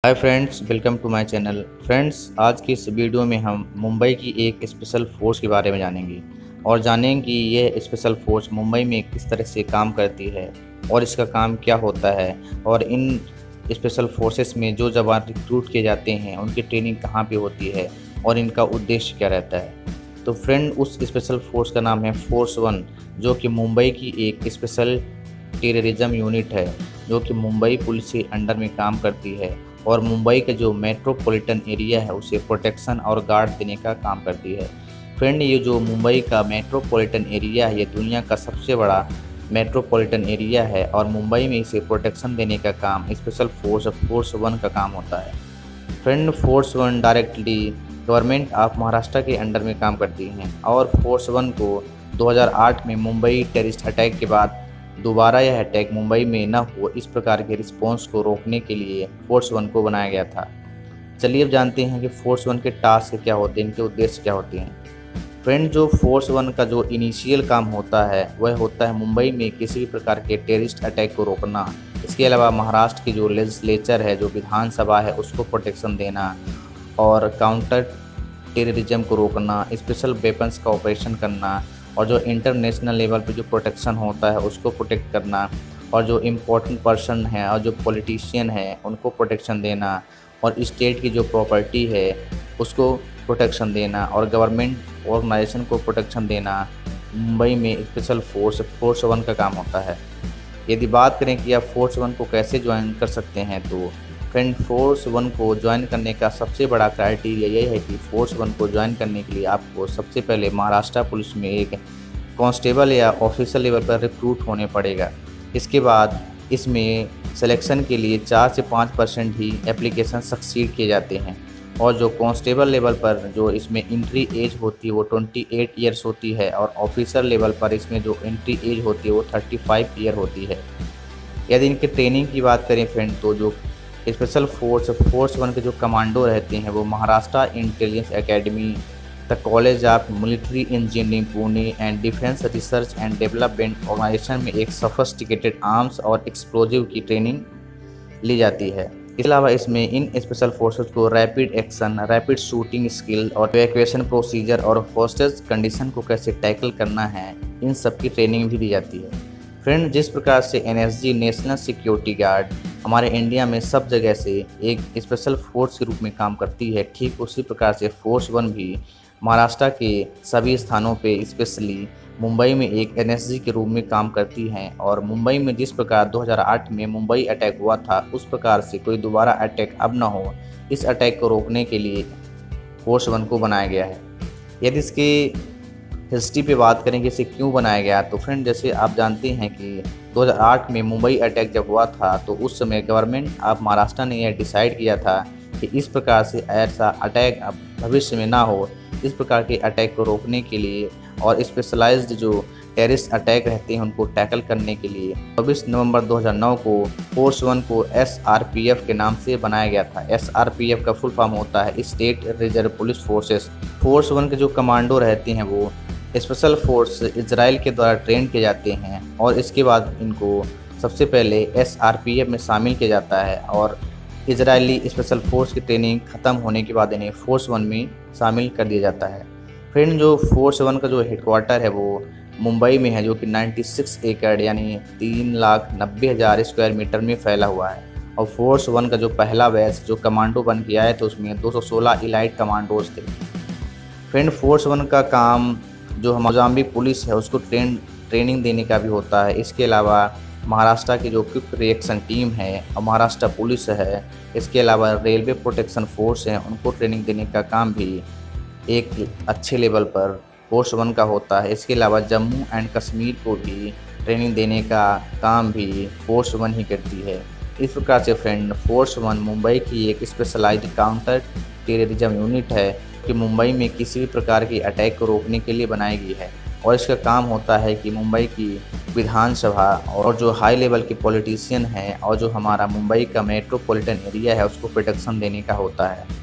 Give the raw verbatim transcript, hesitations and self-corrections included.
Hi friends, welcome to my channel. Friends, आज की इस वीडियो में हम मुंबई की एक स्पेशल फोर्स के बारे में जानेंगे और जानेंगे कि यह स्पेशल फोर्स मुंबई में किस तरह से काम करती है और इसका काम क्या होता है और इन स्पेशल फोर्सेस में जो जवान रिक्रूट किए जाते हैं उनकी ट्रेनिंग कहाँ पे होती है और इनका उद्देश्य क्या रहता है। तो फ्रेंड, उस स्पेशल फोर्स का नाम है फोर्स वन, जो कि मुंबई की एक स्पेशल टेररिज्म यूनिट है जो कि मुंबई पुलिस के अंडर में काम करती है और मुंबई का जो मेट्रोपॉलिटन एरिया है उसे प्रोटेक्शन और गार्ड देने का काम करती है। फ्रेंड, ये जो मुंबई का मेट्रोपॉलिटन एरिया है ये दुनिया का सबसे बड़ा मेट्रोपॉलिटन एरिया है और मुंबई में इसे प्रोटेक्शन देने का काम स्पेशल फोर्स फोर्स वन का काम होता है। Friend, force one directly government of Maharashtra के अंडर में काम करती हैं और फोर्स वन को दो हज़ार आठ में मुंबई टेररिस्ट अटैक के बाद दोबारा यह अटैक मुंबई में न हो, इस प्रकार के रिस्पॉन्स को रोकने के लिए फोर्स वन को बनाया गया था। चलिए अब जानते हैं कि फोर्स वन के टास्क क्या होते हैं, इनके उद्देश्य क्या होते हैं। फ्रेंड, जो फोर्स वन का जो इनिशियल काम होता है वह होता है मुंबई में किसी भी प्रकार के टेररिस्ट अटैक को रोकना। इसके अलावा महाराष्ट्र की जो लेजिस्लेचर है, जो विधानसभा है, उसको प्रोटेक्शन देना और काउंटर टेररिज्म को रोकना, स्पेशल वेपन्स का ऑपरेशन करना और जो इंटरनेशनल लेवल पे जो प्रोटेक्शन होता है उसको प्रोटेक्ट करना और जो इम्पोर्टेंट पर्सन है और जो पॉलिटिशियन है उनको प्रोटेक्शन देना और स्टेट की जो प्रॉपर्टी है उसको प्रोटेक्शन देना और गवर्नमेंट ऑर्गेनाइजेशन को प्रोटेक्शन देना मुंबई में स्पेशल फोर्स फोर्स वन का काम होता है। यदि बात करें कि आप फोर्स वन को कैसे ज्वाइन कर सकते हैं, तो फ्रेंड, फोर्स वन को ज्वाइन करने का सबसे बड़ा क्राइटेरिया यह है कि फोर्स वन को ज्वाइन करने के लिए आपको सबसे पहले महाराष्ट्र पुलिस में एक कांस्टेबल या ऑफिसर लेवल पर रिक्रूट होने पड़ेगा। इसके बाद इसमें सिलेक्शन के लिए चार से पाँच परसेंट ही एप्लीकेशन सक्सीड किए जाते हैं और जो कांस्टेबल लेवल पर जो इसमें एंट्री एज होती है वो अट्ठाईस ईयर्स होती है और ऑफिसर लेवल पर इसमें जो एंट्री एज होती है वो पैंतीस ईयर होती है। यदि इनकी ट्रेनिंग की बात करें फ्रेंड, तो जो स्पेशल फोर्स फोर्स वन के जो कमांडो रहते हैं वो Maharashtra intelligence academy, the college of military engineering Pune and defence research and development organisation में एक सफिस्टिकेटेड आर्म्स और एक्सप्लोजिव की ट्रेनिंग ली जाती है। इसके अलावा इसमें इन स्पेशल फोर्सेस को rapid action, rapid shooting skill और इवैक्यूएशन प्रोसीजर और हॉस्टेज कंडीशन को कैसे टैकल करना है, इन सब की ट्रेनिंग भी दी जाती है। फ्रेंड, जिस प्रकार से N S G national security guard हमारे इंडिया में सब जगह से एक स्पेशल फोर्स के रूप में काम करती है, ठीक उसी प्रकार से फोर्स वन भी महाराष्ट्र के सभी स्थानों पे स्पेशली मुंबई में एक एन एस जी के रूप में काम करती हैं और मुंबई में जिस प्रकार दो हज़ार आठ में मुंबई अटैक हुआ था उस प्रकार से कोई दोबारा अटैक अब ना हो, इस अटैक को रोकने के लिए फोर्स वन को बनाया गया है। यदि इसके हिस्ट्री पे बात करें कि इसे क्यों बनाया गया, तो फ्रेंड, जैसे आप जानते हैं कि दो हज़ार आठ में मुंबई अटैक जब हुआ था तो उस समय गवर्नमेंट ऑफ महाराष्ट्र ने यह डिसाइड किया था कि इस प्रकार से ऐसा अटैक अब भविष्य में ना हो। इस प्रकार के अटैक को रोकने के लिए और स्पेशलाइज्ड जो टेररिस्ट अटैक रहते हैं उनको टैकल करने के लिए चौबीस नवंबर दो हज़ार नौ को फोर्स वन को एस आर पी एफ के नाम से बनाया गया था। एस आर पी एफ का फुल फॉर्म होता है state reserve police forces. Force one के जो कमांडो रहते हैं वो स्पेशल फोर्स इजराइल के द्वारा ट्रेन किए जाते हैं और इसके बाद इनको सबसे पहले एस आर पी एफ में शामिल किया जाता है और इजरायली स्पेशल फोर्स की ट्रेनिंग ख़त्म होने के बाद इन्हें फोर्स वन में शामिल कर दिया जाता है। फ्रेंड, जो फोर्स वन का जो हेडक्वार्टर है वो मुंबई में है, जो कि छियानवे एकड़ यानी तीन लाख नब्बे हज़ार स्क्वायर मीटर में फैला हुआ है और फोर्स वन का जो पहला बैच जो कमांडो बन के आए थे उसमें दो सौ सोलह इलाइट कमांडोज थे। फ्रेंड, फोर्स वन का काम जो मोजाम्बिक पुलिस है उसको ट्रेन ट्रेनिंग देने का भी होता है। इसके अलावा महाराष्ट्र की जो क्विक रिएक्शन टीम है और महाराष्ट्र पुलिस है, इसके अलावा रेलवे प्रोटेक्शन फोर्स है, उनको ट्रेनिंग देने का काम भी एक अच्छे लेवल पर फोर्स वन का होता है। इसके अलावा जम्मू एंड कश्मीर को भी ट्रेनिंग देने का काम भी फोर्स वन ही करती है। इस प्रकार से फ्रेंड, फोर्स वन मुंबई की एक स्पेशलाइज्ड काउंटर टेररिज्म यूनिट है कि मुंबई में किसी भी प्रकार की अटैक को रोकने के लिए बनाई गई है और इसका काम होता है कि मुंबई की विधानसभा और जो हाई लेवल के पॉलिटिशियन हैं और जो हमारा मुंबई का मेट्रोपॉलिटन एरिया है उसको प्रोटेक्शन देने का होता है।